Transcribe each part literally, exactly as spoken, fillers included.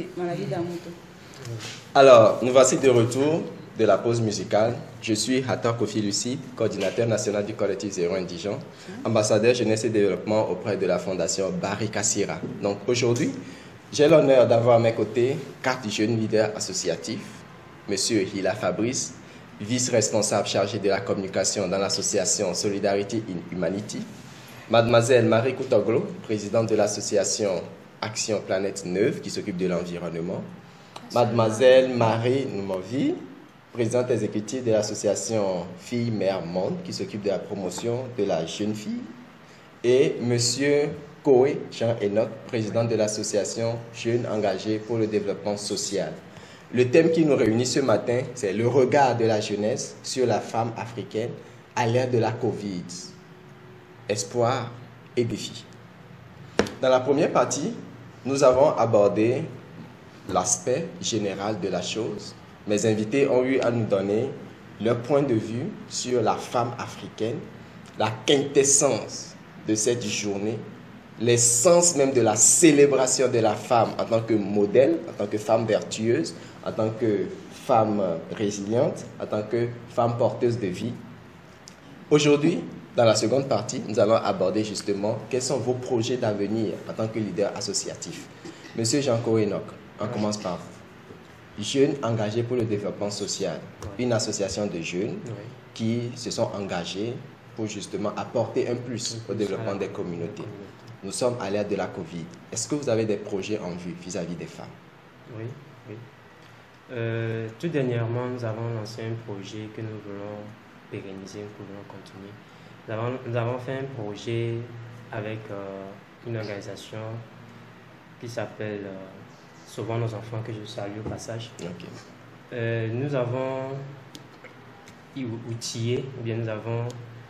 maladie d'Amoto. Alors, nous voici de retour de la pause musicale. Je suis Hatar Kofi Lucide, coordinateur national du collectif Zéro Indigent, ambassadeur jeunesse et développement auprès de la fondation Barry Kassira. Donc aujourd'hui, j'ai l'honneur d'avoir à mes côtés quatre jeunes leaders associatifs. Monsieur Hila Fabrice, vice-responsable chargé de la communication dans l'association Solidarity in Humanity. Mademoiselle Marie Koutoglo, présidente de l'association Action Planète Neuve qui s'occupe de l'environnement. Mademoiselle Marie Noumovi, présidente exécutive de l'association Filles Mères Monde qui s'occupe de la promotion de la jeune fille. Et Monsieur Koé Jean-Enoch, président de l'association Jeunes engagés pour le développement social. Le thème qui nous réunit ce matin, c'est le regard de la jeunesse sur la femme africaine à l'ère de la Covid. Espoir et défi. Dans la première partie, nous avons abordé l'aspect général de la chose. Mes invités ont eu à nous donner leur point de vue sur la femme africaine, la quintessence de cette journée, l'essence même de la célébration de la femme en tant que modèle, en tant que femme vertueuse, en tant que femme résiliente, en tant que femme porteuse de vie. Aujourd'hui, dans la seconde partie, nous allons aborder justement quels sont vos projets d'avenir en tant que leader associatif. Monsieur Jean-Koé Enoch, on oui. commence par vous. Jeunes engagés pour le développement social, oui. une association de jeunes oui. qui se sont engagés pour justement apporter un plus au développement des communautés. Nous sommes à l'ère de la Covid. Est-ce que vous avez des projets en vue vis-à-vis des femmes? Oui, oui. Euh, tout dernièrement, nous avons lancé un projet que nous voulons pérenniser, nous voulons continuer. Nous avons, nous avons fait un projet avec euh, une organisation qui s'appelle euh, Sauvons nos enfants, que je salue au passage. Okay. Euh, nous avons outillé, ou bien nous avons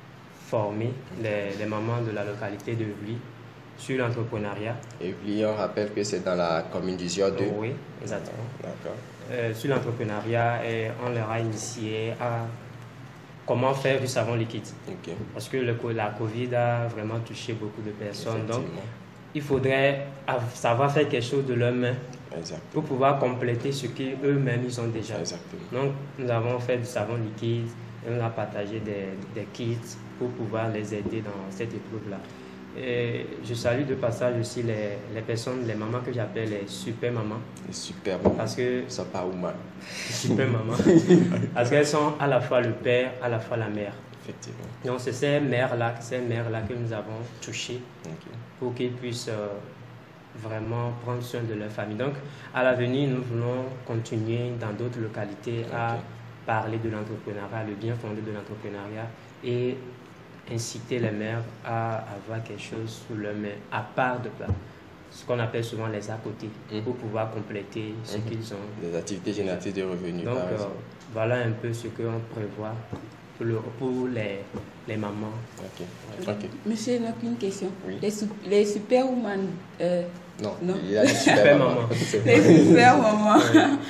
formé les, les mamans de la localité de Vli sur l'entrepreneuriat. Et Vli, on rappelle que c'est dans la commune du Zior deux. Oui, exactement. D'accord. Euh, sur l'entrepreneuriat, et on leur a initié à comment faire du savon liquide. Okay. Parce que le, la Covid a vraiment touché beaucoup de personnes. Donc, il faudrait savoir faire quelque chose de leurs mains pour pouvoir compléter ce qu'eux-mêmes ils ont déjà. Exactement. Donc, nous avons fait du savon liquide et on a partagé des, des kits pour pouvoir les aider dans cette épreuve-là. Et je salue de passage aussi les, les personnes, les mamans que j'appelle les super mamans. Les super mamans. Parce que ça part où mal. Super mamans. Parce qu'elles sont à la fois le père, à la fois la mère. Effectivement. Donc c'est ces mères-là, ces mères-là que nous avons touchées okay. pour qu'ils puissent euh, vraiment prendre soin de leur famille. Donc à l'avenir, nous voulons continuer dans d'autres localités okay. à parler de l'entrepreneuriat, le bien fondé de l'entrepreneuriat et inciter les mères à avoir quelque chose sous leur main, à part de plat, ce qu'on appelle souvent les à côté, mmh. pour pouvoir compléter ce mmh. qu'ils ont. Des activités génératrices de revenus. Donc euh, voilà un peu ce qu'on prévoit pour, le, pour les, les mamans. Ok. Ouais. okay. Monsieur, une question. Oui. Les, les superwoman. Euh, non, non, il y a des super mamans. Les super mamans.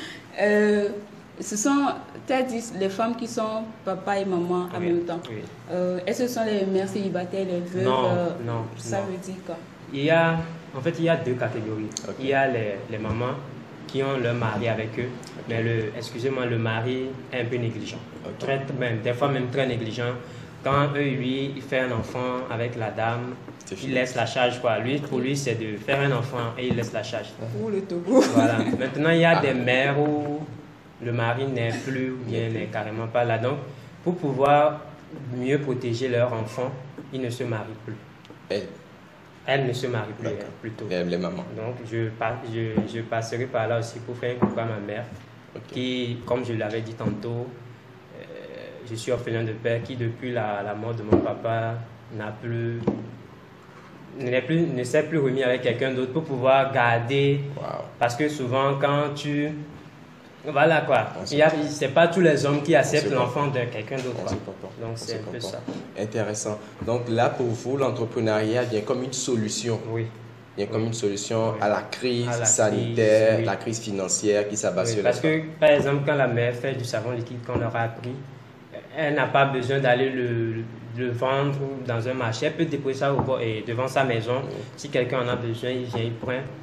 euh, ce sont, tu as dit, les femmes qui sont papa et maman en oui, même temps. Oui. Euh, Est-ce que ce sont les mères célibataires, les veuves? Non, euh, non. Ça non. veut dire quoi? Il y a, en fait, il y a deux catégories. Okay. Il y a les, les mamans qui ont leur mari avec eux, okay. mais le, excusez-moi, le mari est un peu négligent. Okay. Très, même, des fois même très négligent. Quand eux, lui, il fait un enfant avec la dame, il laisse la charge. Quoi. Lui, pour lui, c'est de faire un enfant et il laisse la charge. Pour le Togo. Voilà. Maintenant, il y a ah. des mères où le mari n'est plus ou bien n'est carrément pas là. Donc, pour pouvoir mieux protéger leur enfant, ils ne se marient plus. Elle, Elle ne se marie plus, elle, plutôt. Les, les mamans. Donc, je, je, je passerai par là aussi pour faire un coucou à ma mère, okay. qui, comme je l'avais dit tantôt, euh, je suis orphelin de père, qui depuis la, la mort de mon papa n'a plus, n'est plus, ne s'est plus remis avec quelqu'un d'autre pour pouvoir garder. Wow. Parce que souvent, quand tu... Voilà quoi. Ce n'est pas tous les hommes qui acceptent l'enfant de quelqu'un d'autre. Donc c'est un peu ça. Intéressant. Donc là, pour vous, l'entrepreneuriat vient comme une solution. Oui. Vient comme une solution oui. à la crise à la sanitaire, crise, oui. la crise financière qui s'abat oui, sur parce les que, femmes. Par exemple, quand la mère fait du savon liquide qu'on leur a appris, elle n'a pas besoin d'aller le, le vendre dans un marché. Elle peut déposer ça au bord et devant sa maison. Oui. Si quelqu'un en a besoin, il vient, il prend.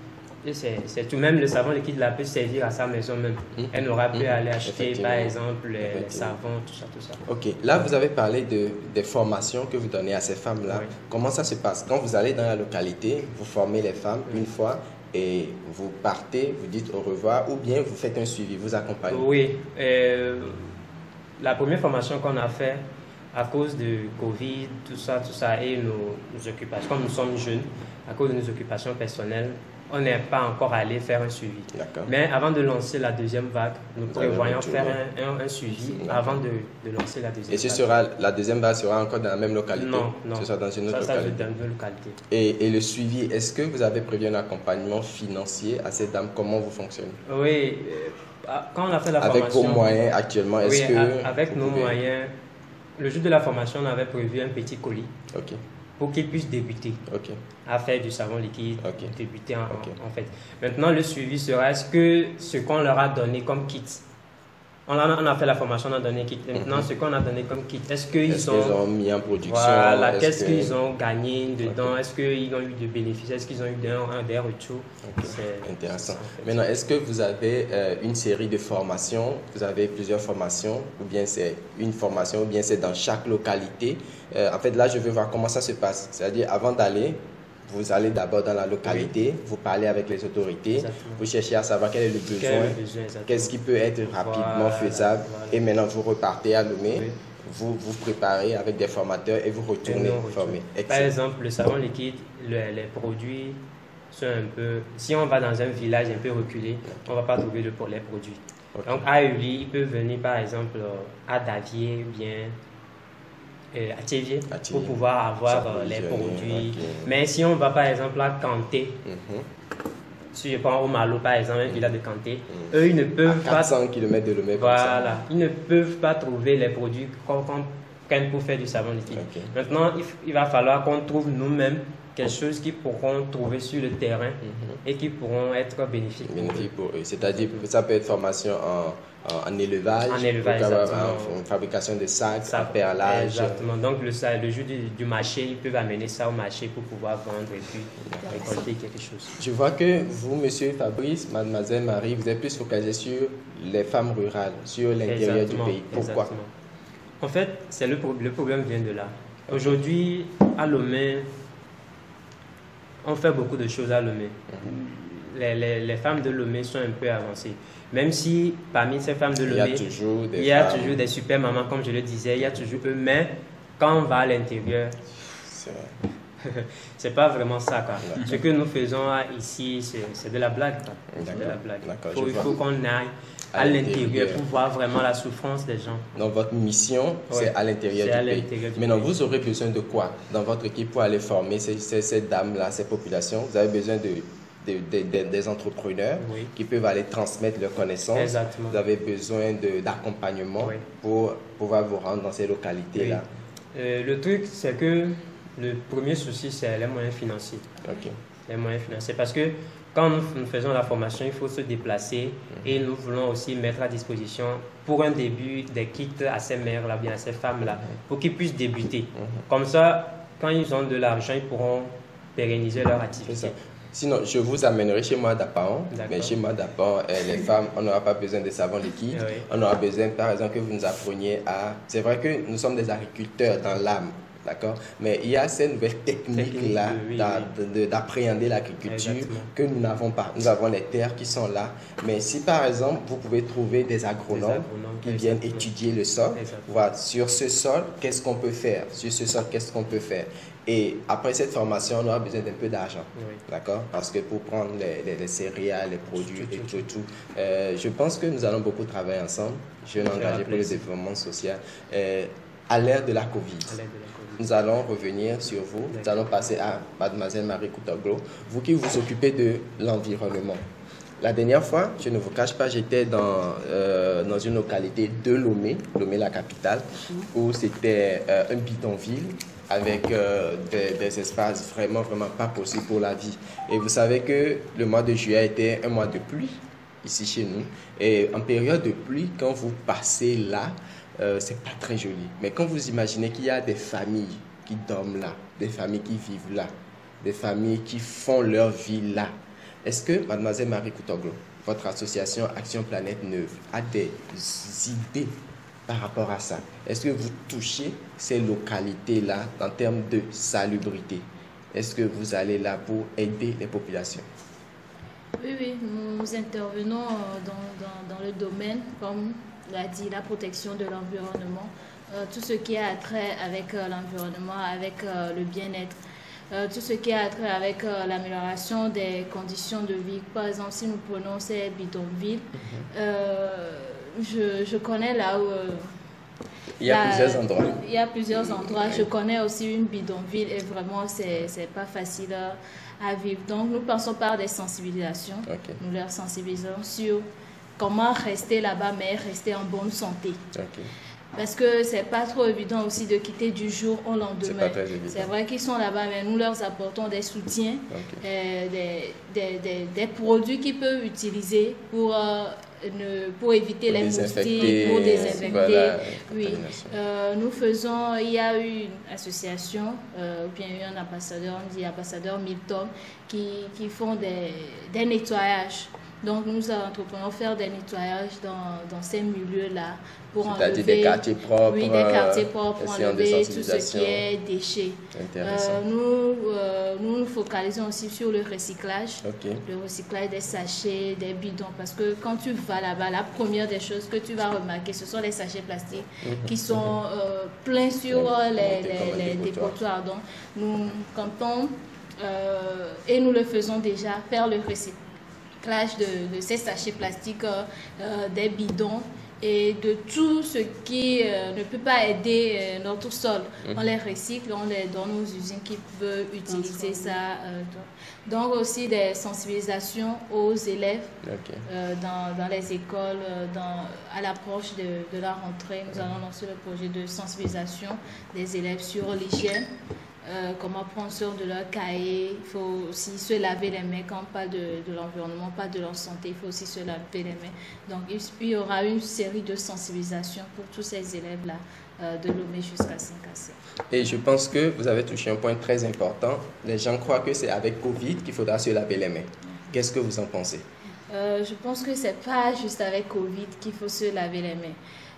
Et c'est tout. Même le savon liquide là peut servir à sa maison même. Mmh. Elle n'aura plus mmh. à aller acheter par exemple les, les savons, tout ça, tout ça. Ok, là vous avez parlé de, des formations que vous donnez à ces femmes-là. Oui. Comment ça se passe? Quand vous allez dans la localité, vous formez les femmes mmh. une fois et vous partez, vous dites au revoir ou bien vous faites un suivi, vous accompagnez? Oui, euh, la première formation qu'on a fait à cause de Covid, tout ça, tout ça et nos, nos occupations, comme nous sommes jeunes, à cause de nos occupations personnelles, on n'est pas encore allé faire un suivi. Mais avant de lancer la deuxième vague, nous prévoyons faire un, un, un suivi avant de, de lancer la deuxième vague. Et ce vague. sera, la deuxième vague sera encore dans la même localité? Non, non. Ce sera dans une autre ça, ça localité. Dans une autre localité. Et, et le suivi, est-ce que vous avez prévu un accompagnement financier à ces dames? Comment vous fonctionnez? Oui, quand on a fait la avec formation... Avec vos moyens actuellement, est-ce oui, que... avec nos pouvez... moyens, le jour de la formation, on avait prévu un petit colis. Ok. Pour qu'ils puissent débuter okay. à faire du savon liquide, okay. débuter en, okay. en, en fait. Maintenant, le suivi sera, est-ce que ce qu'on leur a donné comme kit, on a, on a fait la formation, on a donné kit, maintenant mm-hmm. ce qu'on a donné comme kit, est-ce qu'ils est ont, qu ont mis en production? Voilà, qu'est-ce qu'ils que... ont gagné dedans, okay. est-ce qu'ils ont eu de bénéfices, est-ce qu'ils ont eu un, un, des retours? Okay. C'est intéressant. En fait. Maintenant, est-ce que vous avez euh, une série de formations, vous avez plusieurs formations, ou bien c'est une formation, ou bien c'est dans chaque localité? Euh, en fait, là, je veux voir comment ça se passe. C'est-à-dire, avant d'aller, vous allez d'abord dans la localité, oui. vous parlez avec les autorités, exactement. Vous cherchez à savoir quel est le besoin, besoin qu'est-ce qui peut être rapidement voilà, faisable, voilà. Et maintenant vous repartez à Lomé, oui. vous vous préparez avec des formateurs et vous retournez et former. Par exemple, le savon liquide, le, les produits sont un peu... Si on va dans un village un peu reculé, on ne va pas trouver le, les produits. Okay. Donc à Uli, il peut venir par exemple à Davier, bien... à Thévier pour pouvoir avoir euh, les produits. Okay. Mais si on va par exemple à Kanté, mm-hmm. si je prends au Malo par exemple, un village de Kanté, mm-hmm. eux ils ne peuvent à quatre cents kilomètres de Lomé. Voilà, ils ne peuvent pas trouver les produits qu'on prenne pour faire du savon liquide. Okay. Maintenant, il, il va falloir qu'on trouve nous-mêmes quelque chose qu'ils pourront trouver sur le terrain mm-hmm. et qui pourront être bénéfiques. Bénéfiques pour eux. C'est-à-dire, ça peut être formation en En, en élevage, en, élevage en, en fabrication de sacs, en perlage. Exactement. Donc le, le jour du, du marché, ils peuvent amener ça au marché pour pouvoir vendre et puis récolter quelque chose. Je vois que vous, monsieur Fabrice, mademoiselle Marie, vous êtes plus focalisé sur les femmes rurales, sur l'intérieur du pays. Pourquoi? Exactement. En fait, c'est le, le problème vient de là. Aujourd'hui, à Lomé, on fait beaucoup de choses à Lomé. Mm-hmm. les, les, les femmes de Lomé sont un peu avancées. Même si parmi ces femmes de Lomé, il y a toujours des, il y a femmes. toujours des super mamans, comme je le disais, il y a toujours eux, mais quand on va à l'intérieur, c'est pas vraiment ça. Quoi. Ce que nous faisons ici, c'est de la blague. De la blague. Faut, il faut qu'on aille à, à l'intérieur pour voir vraiment la souffrance des gens. Donc votre mission, ouais. c'est à l'intérieur du pays. Du Maintenant, pays. Vous aurez besoin de quoi dans votre équipe pour aller former ces, ces, ces dames-là, ces populations? Vous avez besoin de... Des, des, des entrepreneurs oui. qui peuvent aller transmettre leurs connaissances. Exactement. Vous avez besoin d'accompagnement oui. pour pouvoir vous rendre dans ces localités-là. Oui. Euh, le truc, c'est que le premier souci, c'est les moyens financiers. Okay. Les moyens financiers. Parce que quand nous, nous faisons la formation, il faut se déplacer mm-hmm. et nous voulons aussi mettre à disposition pour un début des kits à ces mères-là, bien à ces femmes-là, mm-hmm. pour qu'ils puissent débuter. Mm-hmm. Comme ça, quand ils ont de l'argent, ils pourront pérenniser leur activité. Sinon, je vous amènerai chez moi d'Apaon. Mais chez moi d'Apaon, les femmes, on n'aura pas besoin de savon liquide. Oui. On aura besoin, par exemple, que vous nous appreniez à... C'est vrai que nous sommes des agriculteurs dans l'âme, d'accord? Mais il y a ces nouvelles techniques-là oui, oui. d'appréhender l'agriculture que nous n'avons pas. Nous avons les terres qui sont là. Mais si, par exemple, vous pouvez trouver des agronomes, des agronomes qui viennent exactement. étudier le sol, voir sur ce sol, qu'est-ce qu'on peut faire? Sur ce sol, qu'est-ce qu'on peut faire? Et après cette formation, on aura besoin d'un peu d'argent, oui. d'accord? Parce que pour prendre les, les, les céréales, les produits tout, tout, et tout, tout, tout euh, je pense que nous allons beaucoup travailler ensemble. Je vais m'engager pour le développement social. Euh, à l'ère de la COVID, de la COVID, nous allons revenir sur vous. Nous allons passer à mademoiselle Marie Koutoglo, vous qui vous occupez de l'environnement. La dernière fois, je ne vous cache pas, j'étais dans, euh, dans une localité de Lomé, Lomé la capitale, où c'était euh, un bidonville avec euh, des, des espaces vraiment, vraiment pas possibles pour la vie. Et vous savez que le mois de juillet était un mois de pluie ici chez nous. Et en période de pluie, quand vous passez là, euh, c'est pas très joli. Mais quand vous imaginez qu'il y a des familles qui dorment là, des familles qui vivent là, des familles qui font leur vie là, Est-ce que, mademoiselle Marie Koutoglo, votre association Action Planète Neuve a des idées par rapport à ça? Est-ce que vous touchez ces localités-là en termes de salubrité? Est-ce que vous allez là pour aider les populations? Oui, oui, nous intervenons dans, dans, dans le domaine, comme l'a dit, la protection de l'environnement, euh, tout ce qui a trait avec euh, l'environnement, avec euh, le bien-être. Euh, tout ce qui a trait avec euh, l'amélioration des conditions de vie. Par exemple, si nous prenons ces bidonvilles, mm-hmm. euh, je, je connais là où... Euh, il y a la, plusieurs endroits. Il y a plusieurs endroits. Je connais aussi une bidonville et vraiment, c'est c'est pas facile à, à vivre. Donc, nous passons par des sensibilisations. Okay. Nous leur sensibilisons sur comment rester là-bas, mais rester en bonne santé. Okay. Parce que c'est pas trop évident aussi de quitter du jour au lendemain. C'est vrai qu'ils sont là-bas, mais nous leur apportons des soutiens, okay. euh, des, des, des, des produits qu'ils peuvent utiliser pour, euh, ne, pour éviter pour les moustiques, pour désinfecter. Voilà, oui. Euh, nous faisons, il y a eu une association, euh, ou bien il y a un ambassadeur, on dit ambassadeur Milton, qui, qui font des, des nettoyages. Donc, nous entreprenons faire des nettoyages dans, dans ces milieux-là pour enlever des quartiers propres, oui, des quartiers propres pour enlever tout ce qui est déchets. Intéressant. Euh, nous, euh, nous nous focalisons aussi sur le recyclage, okay. le recyclage des sachets, des bidons, parce que quand tu vas là-bas, la première des choses que tu vas remarquer, ce sont les sachets plastiques mmh. qui sont euh, pleins sur mmh. les, les, les dépotoirs. Donc, nous comptons euh, et nous le faisons déjà, faire le recyclage. De, de ces sachets plastiques, euh, des bidons et de tout ce qui euh, ne peut pas aider euh, notre sol. Mmh. On les recycle, on les donne aux usines qui peuvent utiliser ça. Euh, donc aussi des sensibilisations aux élèves okay. euh, dans, dans les écoles, dans, à l'approche de, de la rentrée. Nous mmh. allons lancer le projet de sensibilisation des élèves sur l'hygiène. Euh, comment prendre soin de leur cahier, il faut aussi se laver les mains quand on parle de, de l'environnement, pas de leur santé, il faut aussi se laver les mains. Donc il y aura une série de sensibilisations pour tous ces élèves-là, euh, de Lomé jusqu'à Saint-Cassé. Et je pense que vous avez touché un point très important. Les gens croient que c'est avec Covid qu'il faudra se laver les mains. Qu'est-ce que vous en pensez? euh, Je pense que ce n'est pas juste avec Covid qu'il faut se laver les mains.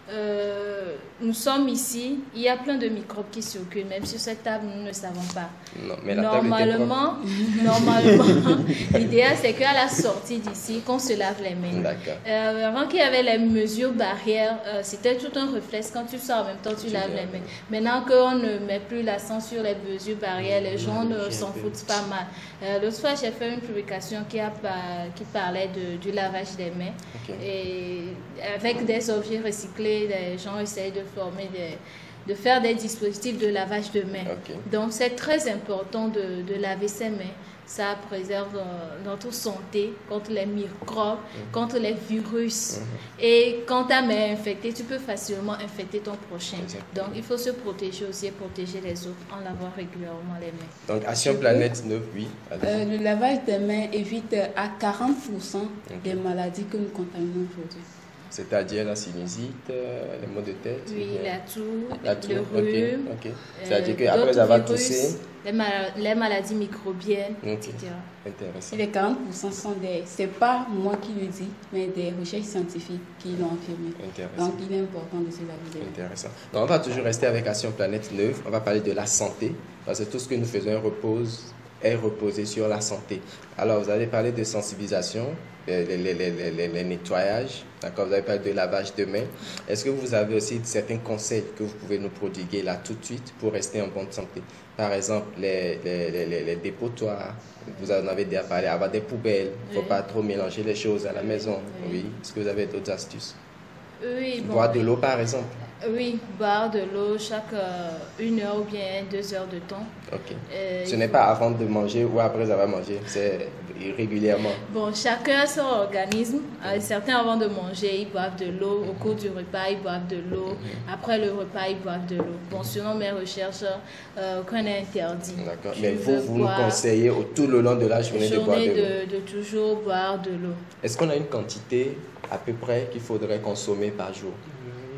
Euh, nous sommes ici, il y a plein de microbes qui circulent, même sur cette table, nous ne savons pas. Non, mais la normalement, normalement l'idéal c'est qu'à la sortie d'ici, qu'on se lave les mains. Euh, avant qu'il y avait les mesures barrières, euh, c'était tout un réflexe. Quand tu sors en même temps, tu, tu laves les mains. Maintenant qu'on ne met plus l'accent sur les mesures barrières, les gens ne s'en foutent pas mal. Euh, L'autre fois, j'ai fait une publication qui, a, qui parlait de, du lavage des mains. Okay. Et avec des objets recyclés, les gens essayent de former, des, de faire des dispositifs de lavage de mains. Okay. Donc, c'est très important de, de laver ses mains. Ça préserve notre santé contre les microbes, mmh. contre les virus. Mmh. Et quand ta main est infectée, tu peux facilement infecter ton prochain. Exactement. Donc, il faut se protéger aussi et protéger les autres en lavant régulièrement les mains. Donc, Action Planète Neuve, oui. Euh, le lavage des mains évite à quarante pour cent okay. des maladies que nous contaminons aujourd'hui. C'est-à-dire la sinusite, euh, les maux de tête? Oui, la toux, la toux, le rhume. Okay, okay. C'est-à-dire euh, qu'après avoir toussé... Les, mal les maladies microbiennes, okay. et cetera. Intéressant. Et les quarante pour cent sont des... Ce n'est pas moi qui le dis, mais des recherches scientifiques qui l'ont affirmé. Donc, il est important de se laver. Intéressant. Donc, on va toujours rester avec Action Planète Neuve. On va parler de la santé, parce que tout ce que nous faisons repose, est reposé sur la santé. Alors, vous allez parler de sensibilisation, les, les, les, les, les, les nettoyages, d'accord, vous avez parlé de lavage de mains. Est-ce que vous avez aussi certains conseils que vous pouvez nous prodiguer là tout de suite pour rester en bonne santé? Par exemple, les, les, les, les dépotoirs, vous en avez déjà parlé, avoir des poubelles, il ne faut oui. pas trop mélanger les choses à la maison. Oui. oui. Est-ce que vous avez d'autres astuces? Oui, bon, boire de l'eau par exemple? Oui, boire de l'eau chaque euh, une heure ou bien deux heures de temps. Ok. Euh, Ce n'est pas avant de manger ou après avoir mangé, c'est régulièrement. Bon, chacun a son organisme. Euh, certains avant de manger, ils boivent de l'eau. Au cours du repas, ils boivent de l'eau. Mm-hmm. Après le repas, ils boivent de l'eau. Bon, selon mes recherches, euh, qu'on est interdit. D'accord. Mais vous, vous nous conseillez au, tout le long de la journée, journée de boire de, de l'eau. De toujours boire de l'eau. Est-ce qu'on a une quantité à peu près qu'il faudrait consommer par jour?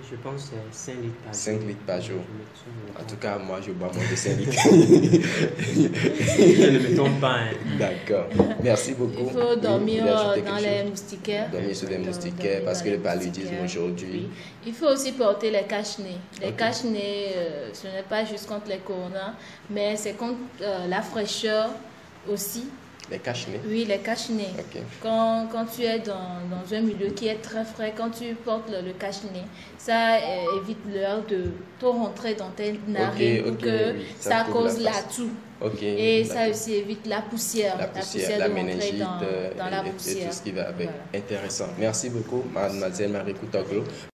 je pense que c'est cinq litres par jour. cinq litres par jour. En tout cas, moi, je bois moins de cinq litres. Je ne me trompe pas. Hein. D'accord. Merci beaucoup. Il faut dormir oui, dans les moustiquaires. Dormir sur des moustiquaires parce que le paludisme aujourd'hui... Oui. Il faut aussi porter les cache-nez. Les okay. cache-nez, euh, ce n'est pas juste contre les coronas, mais c'est contre euh, la fraîcheur aussi. Les cache-nez? Oui, les cache-nez. Okay. Quand, quand tu es dans, dans un milieu qui est très frais, quand tu portes le, le cache-nez, ça euh, évite l'air de trop rentrer dans tes narines okay, ou okay, que oui, ça, ça cause la toux. Okay, et ça aussi évite la poussière, la poussière, la, poussière la méningite dans, dans et, la et, poussière. et tout ce qui va avec. Voilà. Intéressant. Merci beaucoup, mademoiselle Marie Koutoglo.